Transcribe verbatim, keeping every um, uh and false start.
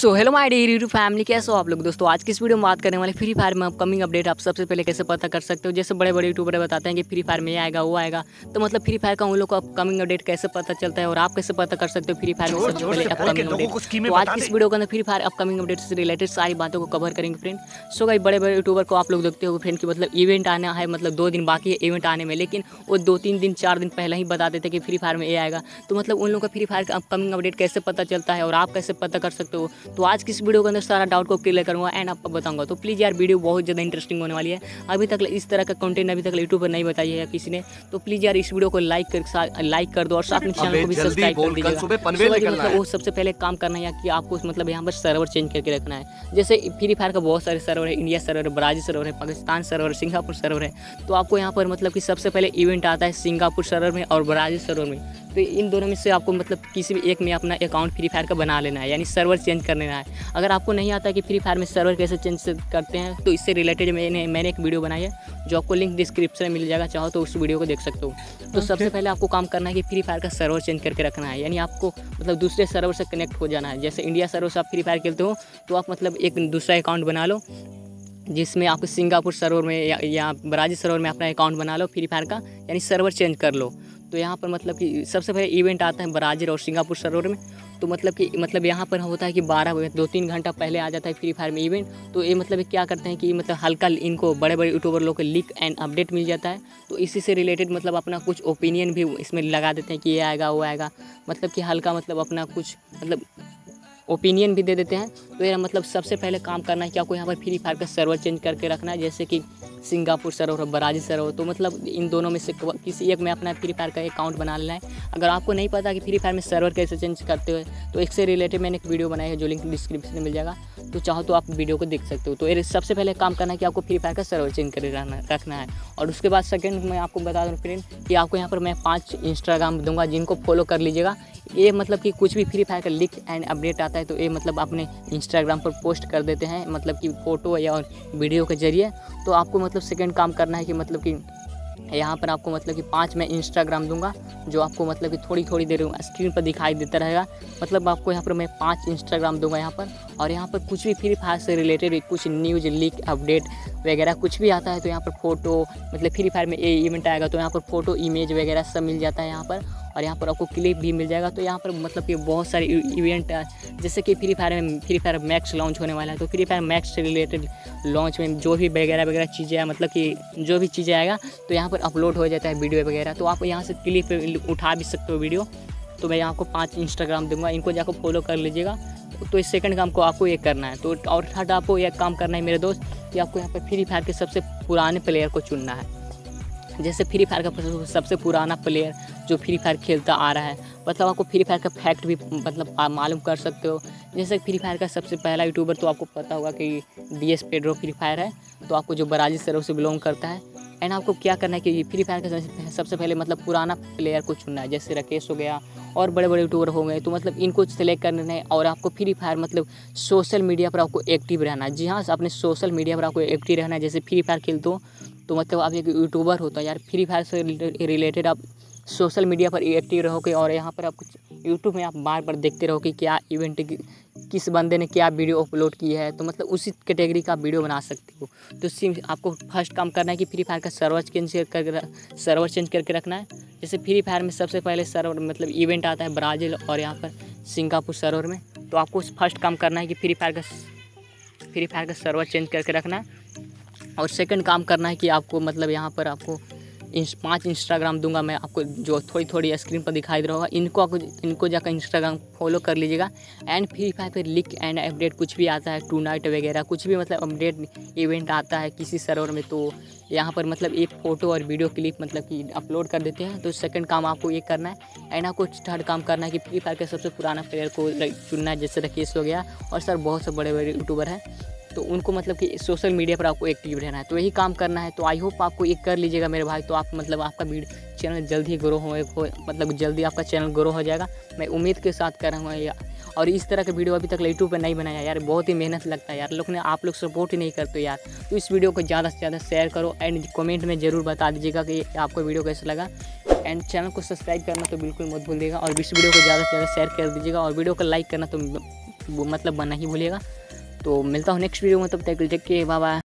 So hello my dear YouTube family, कैसे हो आप लोग। दोस्तों आज की इस वीडियो में बात करने वाले फ्री फायर में अपकमिंग अपडेट आप सबसे पहले कैसे पता कर सकते हो। जैसे बड़े बड़े यूट्यूबर बताते हैं कि फ्री फायर में ये आएगा वो आएगा, तो मतलब फ्री फायर का उन लोग को अपकमिंग अपडेट कैसे पता चलता है और आप कैसे पता कर सकते हो फ्री फायर में सबसे पहले अपकमिंग अपडेट। तो आज की इस वीडियो के अंदर फ्री फायर अपकमिंग अपडेट से रिलेटेड सारी बातों को कवर करेंगे फ्रेंड। सो गाइस बड़े बड़े यूट्यूबर को आप लोग देखते हो फ्रेंड की मतलब इवेंट आना है, मतलब दो दिन बाकी है इवेंट आने में, लेकिन वो दो तीन दिन चार दिन पहले ही बता देते कि फ्री फायर में ये आएगा। तो मतलब उन लोगों का फ्री फायर का अपकमिंग अपडेट कैसे पता चलता है और आप कैसे पता कर सकते हो। तो आज की इस वीडियो के अंदर सारा डाउट को क्लियर करूंगा एंड आपको बताऊंगा। तो प्लीज़ यार वीडियो बहुत ज़्यादा इंटरेस्टिंग होने वाली है। अभी तक इस तरह का कंटेंट अभी तक यूट्यूब पर नहीं बताई है किसी ने, तो प्लीज़ यार इस वीडियो को लाइक कर लाइक कर दो और साथ में चैनल को भी सब्सक्राइब कर दीजिएगा। मतलब वो सबसे पहले काम करना है कि आपको मतलब यहाँ पर सर्वर चेंज करके रखना है। जैसे फ्री फायर का बहुत सारे सर्वर है, इंडिया सर्वर है, ब्राज़ील सर्वर है, पाकिस्तान सर्वर, सिंगापुर सर्वर है। तो आपको यहाँ पर मतलब कि सबसे पहले इवेंट आता है सिंगापुर सर्वर में और ब्राज़ील सर्वर में। तो इन दोनों में से आपको मतलब किसी भी एक में अपना अकाउंट फ्री फायर का बना लेना है, यानी सर्वर चेंज कर लेना है। अगर आपको नहीं आता कि फ्री फायर में सर्वर कैसे चेंज करते हैं, तो इससे रिलेटेड मैंने मैंने एक वीडियो बनाई है जो आपको लिंक डिस्क्रिप्शन में मिल जाएगा, चाहो तो उस वीडियो को देख सकते हो। तो सबसे पहले आपको काम करना है कि फ्री फायर का सर्वर चेंज करके रखना है, यानी आपको मतलब दूसरे सर्वर से कनेक्ट हो जाना है। जैसे इंडिया सर्वर से आप फ्री फायर खेलते हो तो आप मतलब एक दूसरा अकाउंट बना लो जिसमें आपको सिंगापुर सर्वर में या, या ब्राज़ील सर्वर में अपना अकाउंट बना लो फ्री फायर का, यानी सर्वर चेंज कर लो। तो यहाँ पर मतलब कि सबसे पहले इवेंट आता है ब्राज़ील और सिंगापुर सर्वर में। तो मतलब कि मतलब यहाँ पर होता है कि बारह बजे दो तीन घंटा पहले आ जाता है फ्री फायर में इवेंट। तो ये मतलब क्या करते हैं कि मतलब हल्का इनको बड़े बड़े यूट्यूबर लोग को लीक एंड अपडेट मिल जाता है, तो इसी से रिलेटेड मतलब अपना कुछ ओपिनियन भी इसमें लगा देते हैं कि ये आएगा वो आएगा, मतलब कि हल्का मतलब अपना कुछ मतलब ओपिनियन भी दे देते हैं। तो ये मतलब सबसे पहले काम करना है कि आपको यहाँ पर फ्री फायर का सर्वर चेंज करके रखना है, जैसे कि सिंगापुर सर्वर और ब्राज़ील सर्वर। तो मतलब इन दोनों में से किसी एक में अपना फ्री फायर का अकाउंट बना लेना है। अगर आपको नहीं पता कि फ्री फायर में सर्वर कैसे चेंज करते हुए, तो इससे रिलेटेड मैंने एक वीडियो बनाई है जो लिंक डिस्क्रिप्शन में मिल जाएगा, तो चाहो तो आप वीडियो को देख सकते हो। तो ये सबसे पहले काम करना है कि आपको फ्री फायर का सर्वर चेंज करके रखना है। और उसके बाद सेकंड मैं आपको बता दूँ फ्रेंड कि आपको यहाँ पर मैं पाँच इंस्टाग्राम दूंगा जिनको फॉलो कर लीजिएगा। ये मतलब कि कुछ भी फ्री फायर का लीक एंड अपडेट आता है तो ये मतलब अपने इंस्टाग्राम पर पोस्ट कर देते हैं, मतलब कि फ़ोटो या और वीडियो के जरिए। तो आपको मतलब सेकंड काम करना है कि मतलब कि यहाँ पर आपको मतलब कि पांच मैं इंस्टाग्राम दूंगा जो आपको मतलब कि थोड़ी थोड़ी देर स्क्रीन पर दिखाई देता रहेगा। मतलब आपको यहाँ पर मैं पांच इंस्टाग्राम दूंगा यहाँ पर, और यहाँ पर कुछ भी फ्री फायर से रिलेटेड कुछ न्यूज़ लीक अपडेट वगैरह कुछ भी आता है तो यहाँ पर फ़ोटो मतलब फ्री फायर में ये इवेंट आएगा तो यहाँ पर फ़ोटो इमेज वगैरह सब मिल जाता है यहाँ पर, और यहाँ पर आपको क्लिप भी मिल जाएगा। तो यहाँ पर मतलब कि बहुत सारे इवेंट जैसे कि फ्री फायर में फ्री फायर मैक्स लॉन्च होने वाला है, तो फ्री फायर मैक्स से रिलेटेड लॉन्च में जो भी वगैरह वगैरह चीज़ें हैं मतलब कि जो भी चीज़ें आएगा तो यहाँ पर अपलोड हो जाता है वीडियो वगैरह। तो आप यहाँ से क्लिप उठा भी सकते हो वीडियो। तो मैं यहाँ को पाँच इंस्टाग्राम दूंगा, इनको जाकर फॉलो कर लीजिएगा। तो इस सेकंड काम को आपको ये करना है। तो और थर्ड आपको यह काम करना है मेरे दोस्त कि आपको यहाँ पर फ्री फायर के सबसे पुराने प्लेयर को चुनना है। जैसे फ्री फायर का सबसे पुराना प्लेयर जो फ्री फायर खेलता आ रहा है, मतलब आपको फ्री फायर का फैक्ट भी मतलब आप मालूम कर सकते हो। जैसे फ्री फायर का सबसे पहला यूट्यूबर तो आपको पता होगा कि D S Pedro Free Fire है, तो आपको जो ब्राज़ील सर्वर से बिलोंग करता है। एंड आपको क्या करना है कि फ्री फायर का सबसे पहले मतलब पुराना प्लेयर को चुनना है, जैसे राकेश हो गया और बड़े बड़े यूट्यूबर हो गए, तो मतलब इनको सेलेक्ट करना है। और आपको फ्री फायर मतलब सोशल मीडिया पर आपको एक्टिव रहना है। जी हाँ, अपने सोशल मीडिया पर आपको एक्टिव रहना है। जैसे फ्री फायर खेलते हो तो मतलब आप एक यूट्यूबर होता है यार, फ्री फायर से रिलेटेड आप सोशल मीडिया पर एक्टिव रहोगे और यहाँ पर आप कुछ यूट्यूब में आप बार बार देखते रहो कि क्या इवेंट किस बंदे ने क्या वीडियो अपलोड की है, तो मतलब उसी कैटेगरी का वीडियो बना सकते हो। तो सिम आपको फर्स्ट काम करना है कि फ्री फायर का सर्वर चेंज कर सर्वर चेंज करके रखना है। जैसे फ्री फायर में सबसे पहले सर्वर मतलब इवेंट आता है ब्राज़ील और यहाँ पर सिंगापुर सर्वर में, तो आपको फर्स्ट काम करना है कि फ्री फायर का फ्री फायर का सर्वर चेंज करके रखना है। और सेकंड काम करना है कि आपको मतलब यहाँ पर आपको इंस पाँच इंस्टाग्राम दूंगा मैं आपको जो थोड़ी थोड़ी स्क्रीन पर दिखाई दे रहा होगा, इनको आपको इनको जाकर इंस्टाग्राम फॉलो कर लीजिएगा। एंड फ्री फायर पर लीक एंड अपडेट कुछ भी आता है टू नाइट वगैरह कुछ भी मतलब अपडेट इवेंट आता है किसी सर्वर में, तो यहाँ पर मतलब एक फ़ोटो और वीडियो क्लिप मतलब कि अपलोड कर देते हैं। तो सेकंड काम आपको ये करना है। एंड आपको थर्ड काम करना है कि फ्री फायर के सबसे पुराना प्लेयर को चुनना है, जैसे राकेश हो गया और सर बहुत से बड़े बड़े यूट्यूबर हैं, तो उनको मतलब कि सोशल मीडिया पर आपको एक्टिव रहना है। तो यही काम करना है। तो आई होप आपको ये कर लीजिएगा मेरे भाई, तो आप मतलब आपका वीडियो चैनल जल्द ही ग्रो हो, हो मतलब जल्दी आपका चैनल ग्रो हो जाएगा, मैं उम्मीद के साथ कर रहा हूँ। और इस तरह का वीडियो अभी तक यूट्यूब पर नहीं बनाया यार, बहुत ही मेहनत लगता है यार, लोग ने आप लोग सपोर्ट ही नहीं करते यार। तो इस वीडियो को ज़्यादा से ज़्यादा शेयर करो एंड कमेंट में ज़रूर बता दीजिएगा कि आपको वीडियो कैसा लगा। एंड चैनल को सब्सक्राइब करना तो बिल्कुल मत भूलिएगा, और इस वीडियो को ज़्यादा से ज़्यादा शेयर कर दीजिएगा, और वीडियो को लाइक करना तो वो मतलब बनना ही भूलिएगा। तो मिलता हूँ नेक्स्ट वीडियो में, तब तक टेक केयर, बाय बाय।